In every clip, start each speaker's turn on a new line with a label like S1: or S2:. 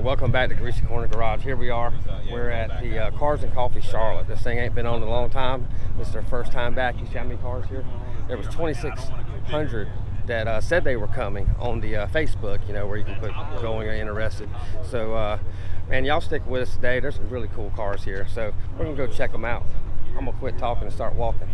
S1: welcome back to Greasy Corner Garage. Here we are. We're at the Cars and Coffee Charlotte. This thing ain't been on in a long time. This is their first time back. You see how many cars here? There was 2,600 that said they were coming on the Facebook, you know, where you can put going or interested. So, man, y'all stick with us today. There's some really cool cars here. So we're gonna go check them out. I'm gonna quit talking and start walking.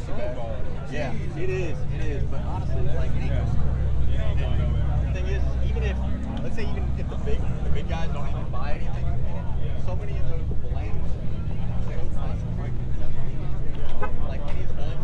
S2: Yeah, it is. But honestly, like, the thing is, even if, let's say, even if the big guys don't even buy anything, so many of those blends, like any of the blends,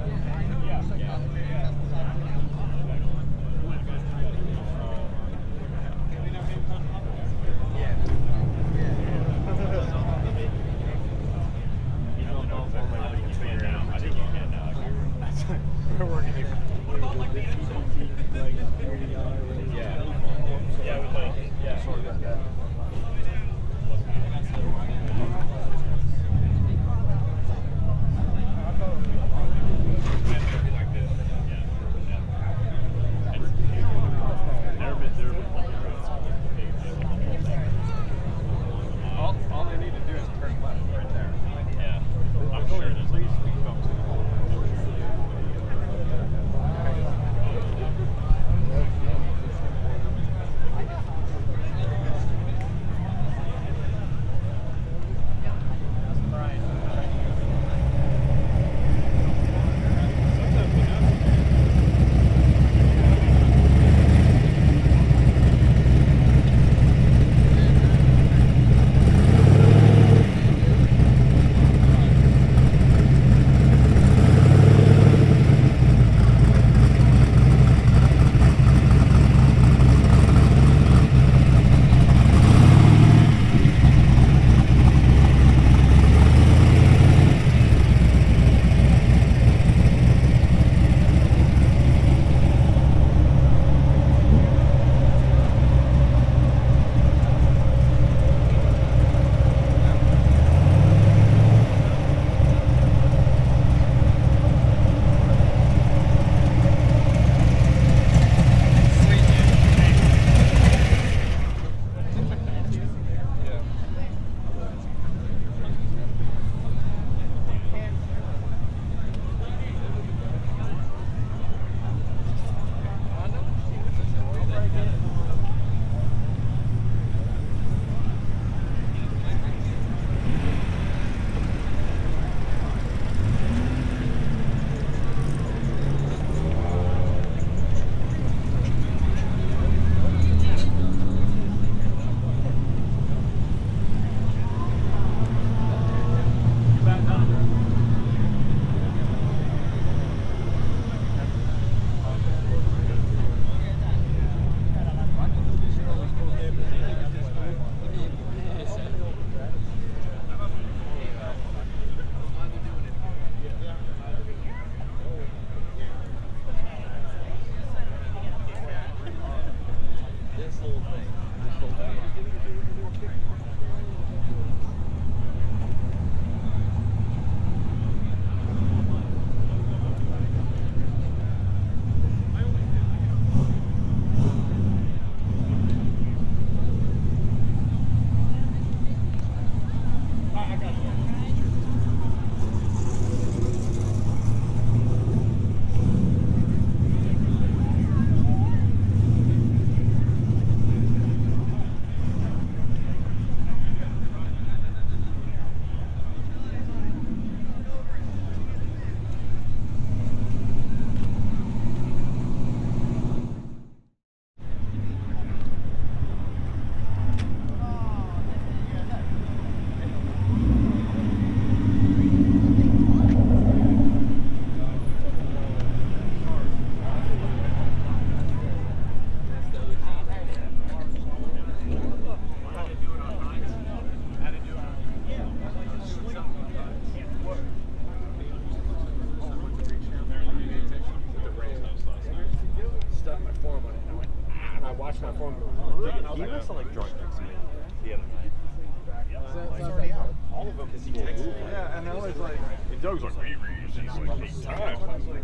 S3: Doug's like, we reused these like 8 times. I was like,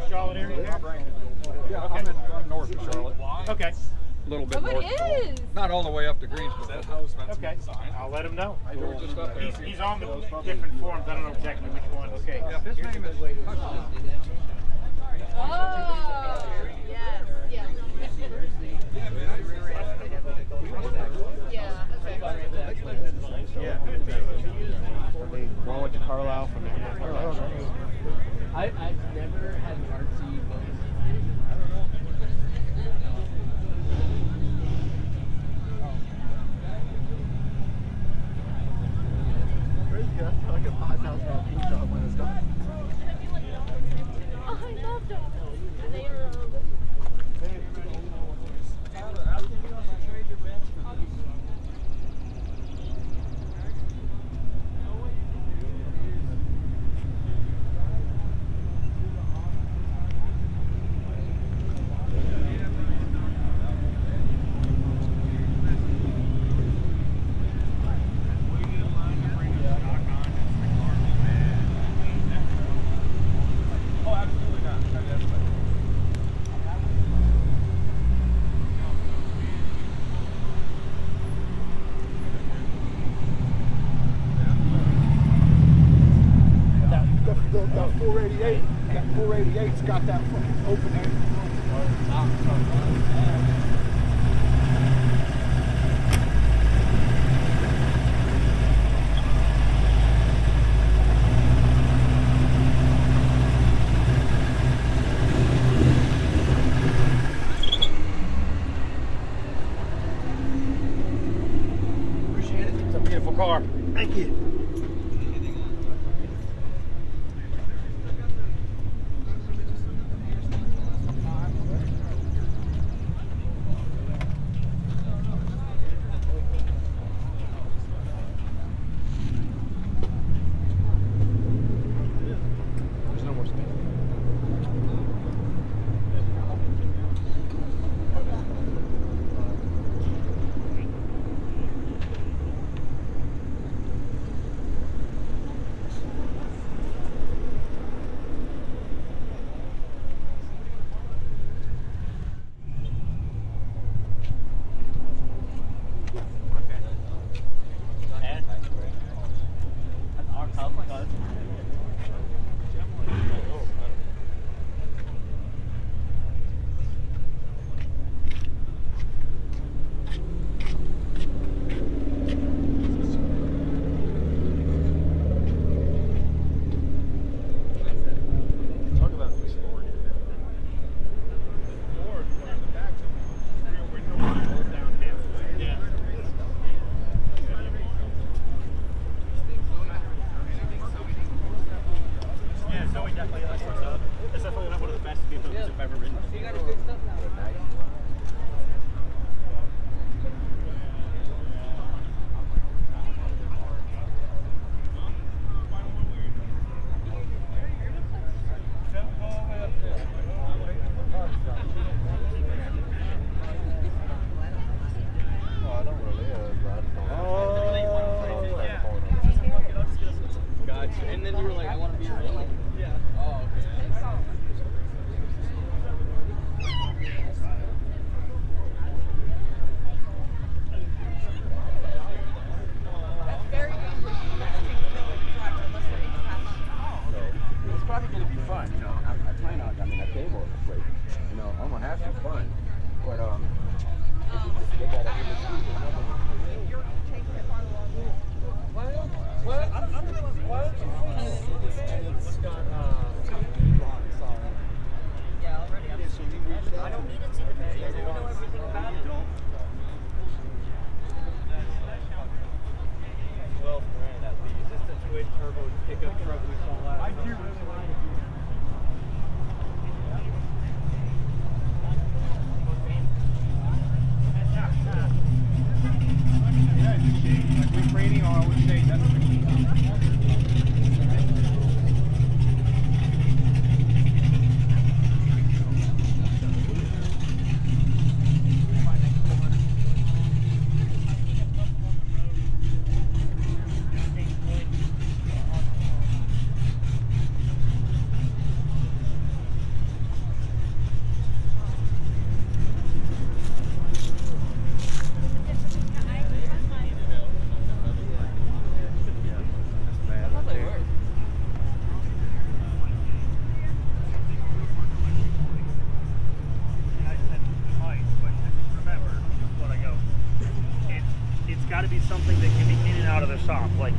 S4: Charlotte area here?
S3: Yeah, okay. I'm north of Charlotte.
S4: Okay.
S3: A little bit north.
S5: It is.
S3: Not all the way up to Greensboro.
S4: Okay. I'll let him know.
S3: We're just up there.
S4: He's on the different forums. I don't know exactly which one. Okay.
S3: Yeah, his name is Hudson.
S5: Oh, yes, yes. Yeah, okay.
S2: Yeah. Are they going with the Carlisle from the Carlisle?
S6: I've never had an RC boat.
S2: That's like a $5,000 food job when it's done.
S5: Oh, I love dogs. They are.
S2: That 488's got that open end.
S1: Appreciate it. It's a beautiful car.
S2: Thank you.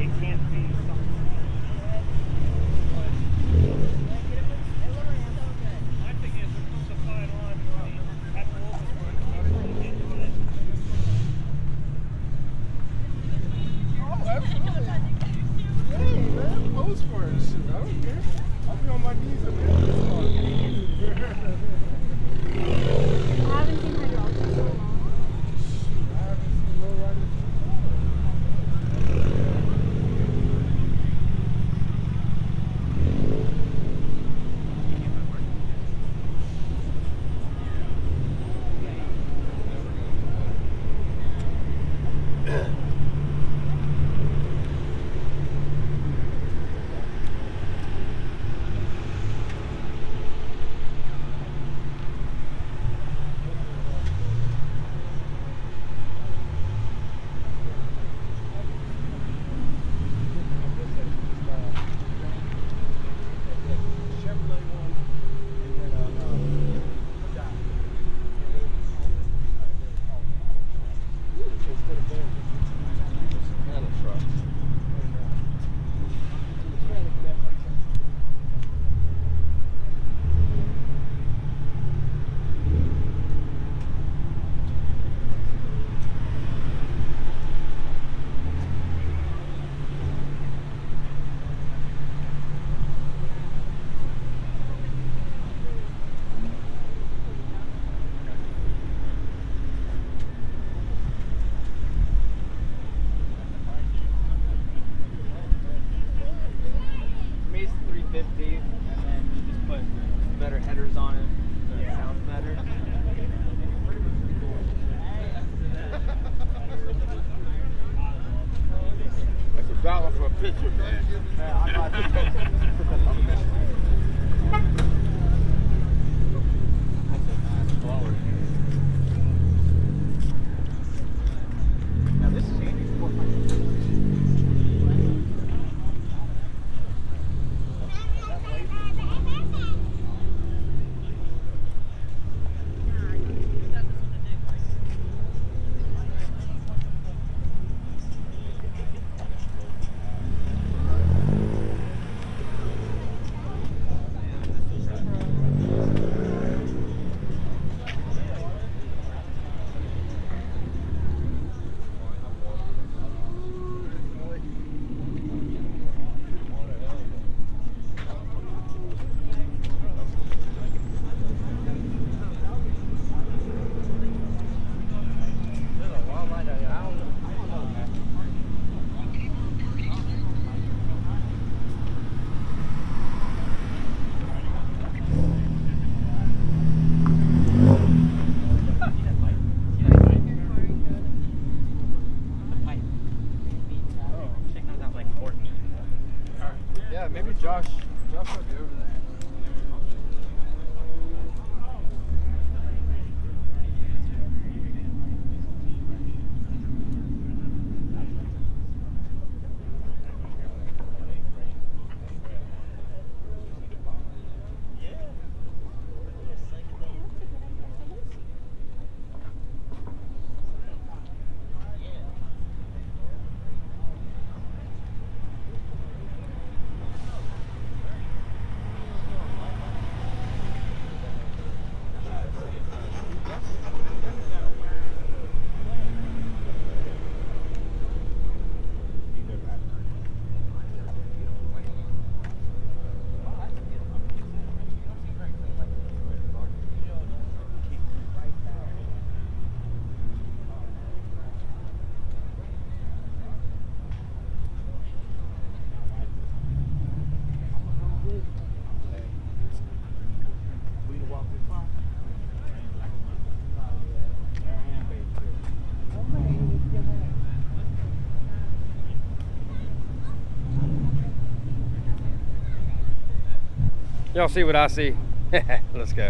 S4: it can't be something. My thing is, there comes a fine line between at the local store and doing it.
S7: Oh, absolutely. Hey, man, pose for it. Shit, I don't care. I'll be on my knees up here.
S5: I haven't seen hydraulics in so long.
S7: I haven't seen low riders.
S3: $1 for a picture, man.
S2: Now this is Andy's Josh might be over there.
S1: Y'all see what I see? Let's go.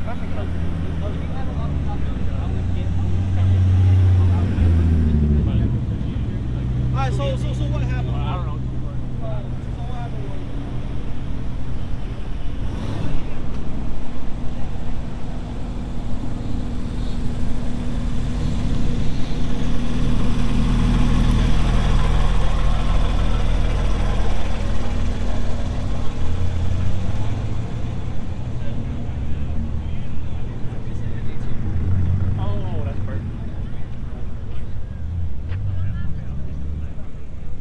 S2: Alright, so what happened?
S4: I don't know.
S2: So what happened was
S4: Oh, that's perfect.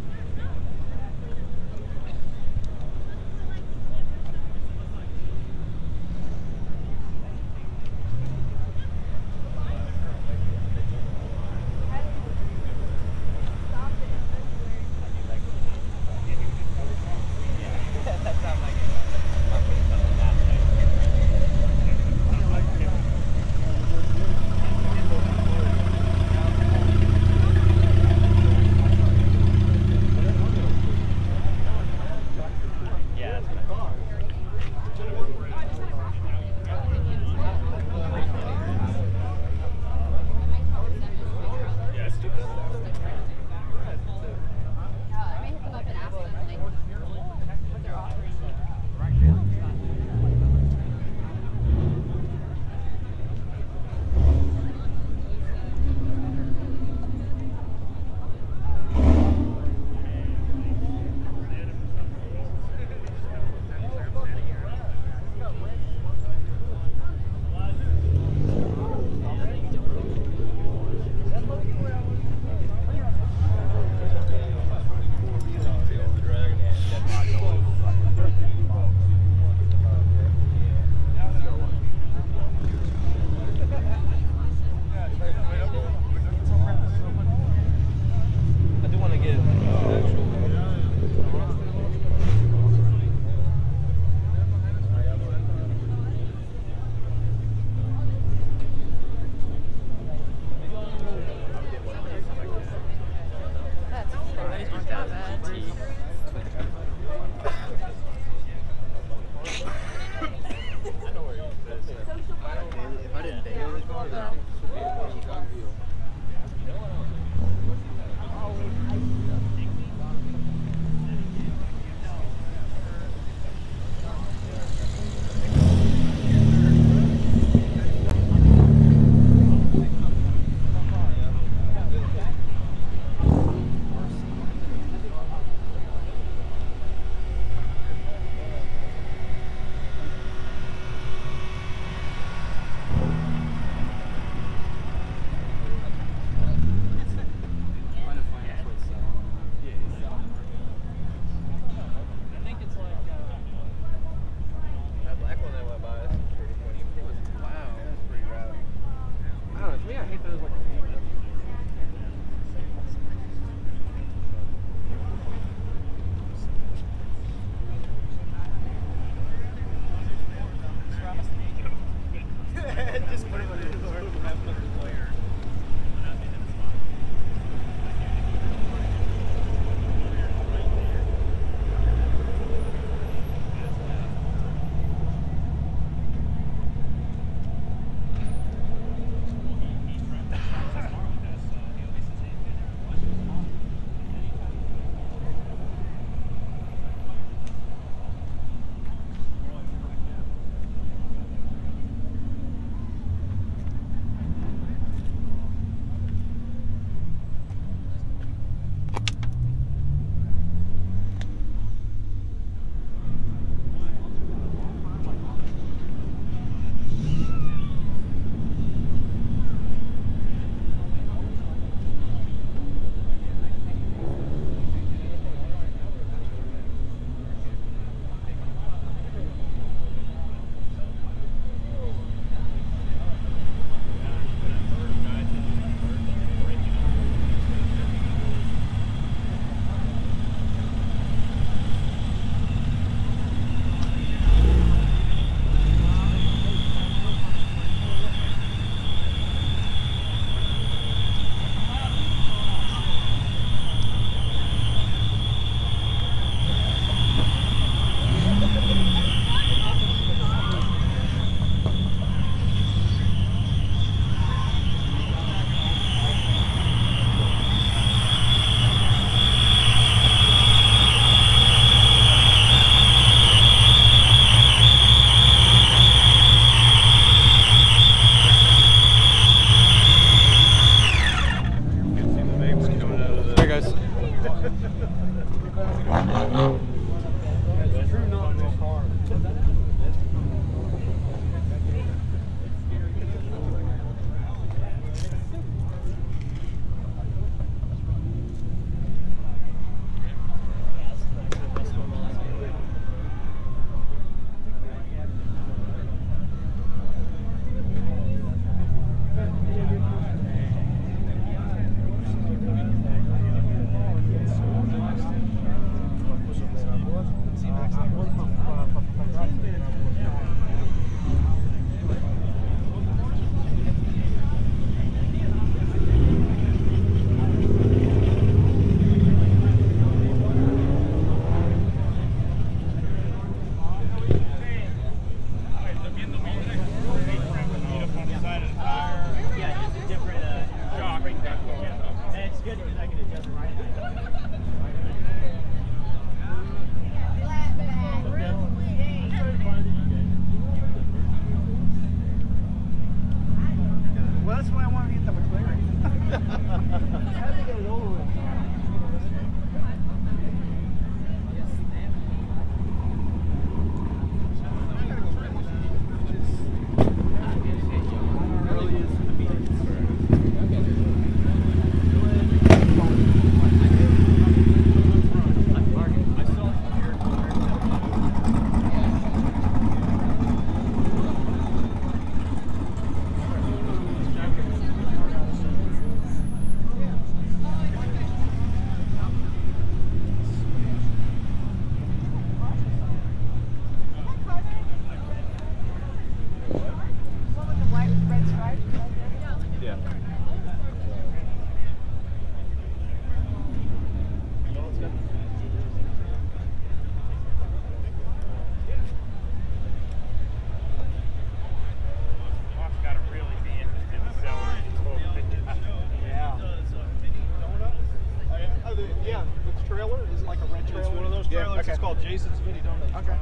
S7: Jason's Mini Donuts. Okay.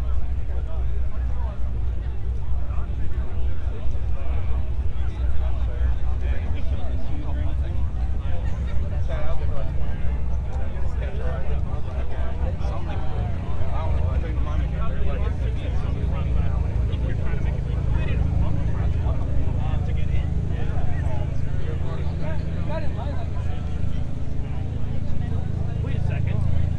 S4: Wait a second.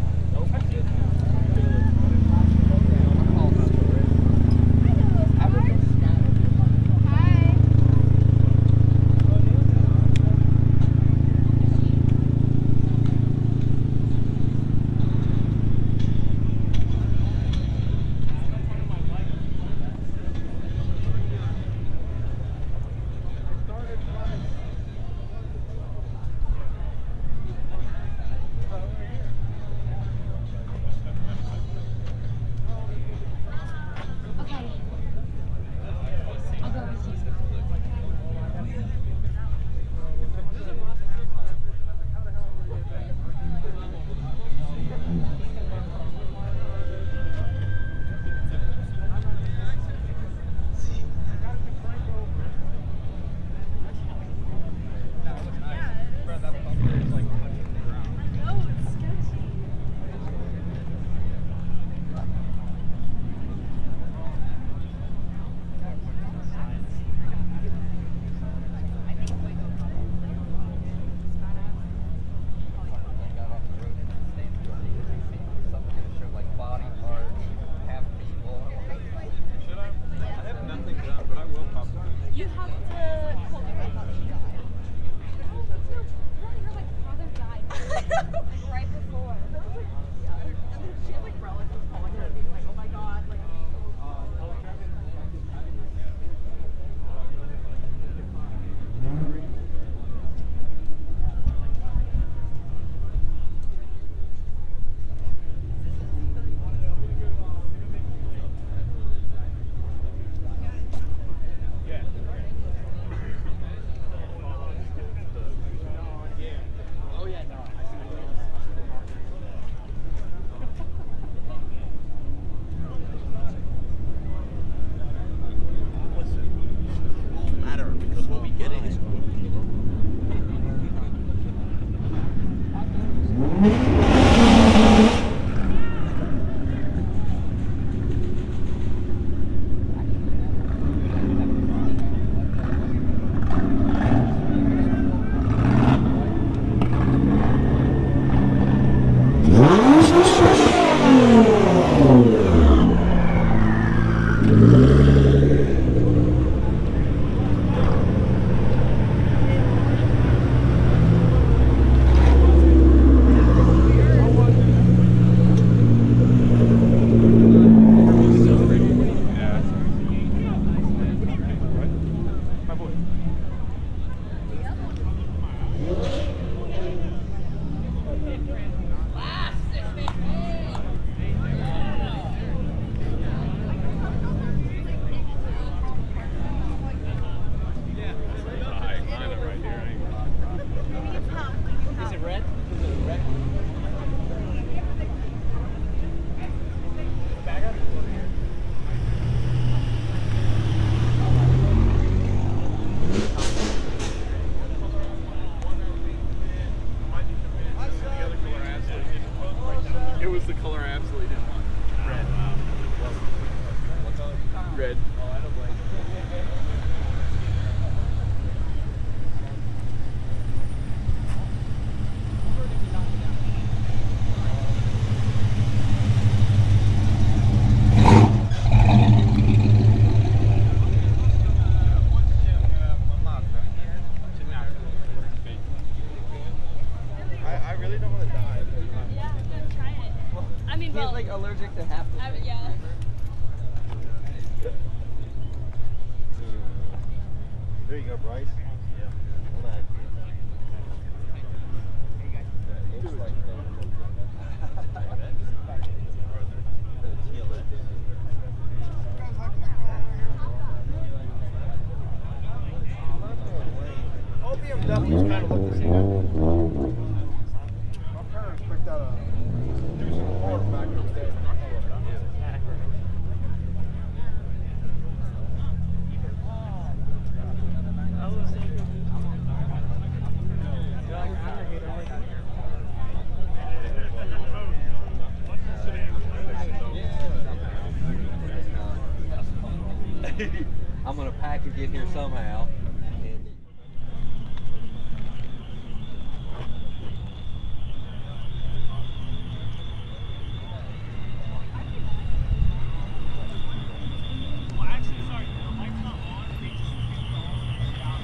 S2: There you go, Bryce. Yeah. Hold on. All BMWs kind of look the same. My parents picked out a Jesuschrist car back in the day. I'm gonna package in here somehow. And
S4: Well, actually, sorry, the light's not on. They just keep the on.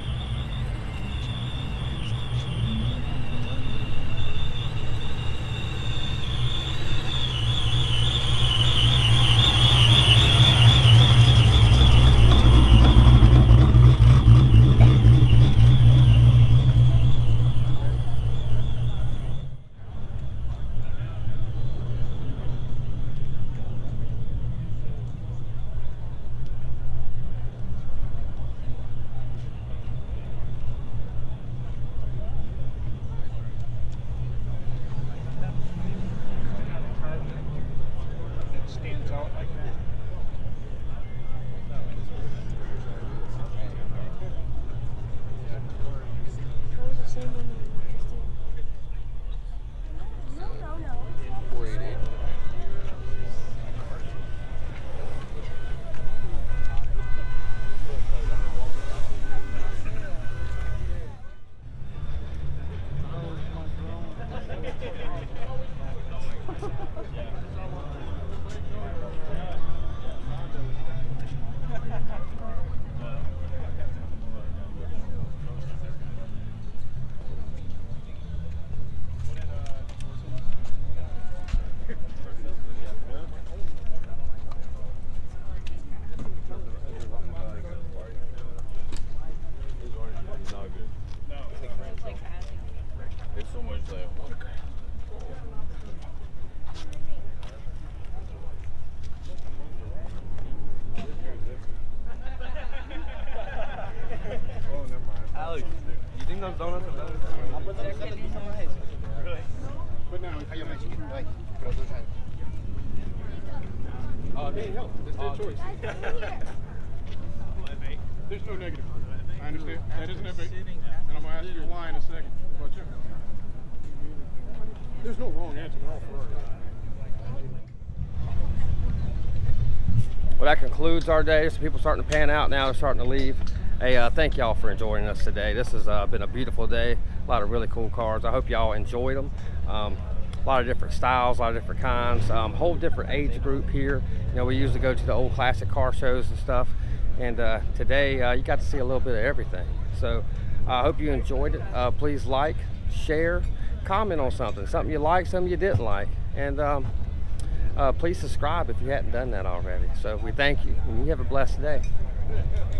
S7: Stands out like that.
S5: That was the same one that we just did. No.
S2: 488.
S3: There's so much left.
S7: Oh, never mind.
S2: Alex, you think those donuts are better?
S7: But now, how you make it? They ain't help. It's their choice. There's no negative. I understand. That isn't a big. And I'm going to ask you why in a second. What about you? There's no wrong answer. They're all for
S1: Well, that concludes our day. Some people starting to pan out now. They're starting to leave. Hey, thank y'all for joining us today. This has been a beautiful day. A lot of really cool cars. I hope y'all enjoyed them. A lot of different styles, a lot of different kinds. Whole different age group here. You know, we usually go to the old classic car shows and stuff. And today you got to see a little bit of everything. So I hope you enjoyed it. Please like, share, comment on something you liked, something you didn't like. And please subscribe if you hadn't done that already. So we thank you, and you have a blessed day.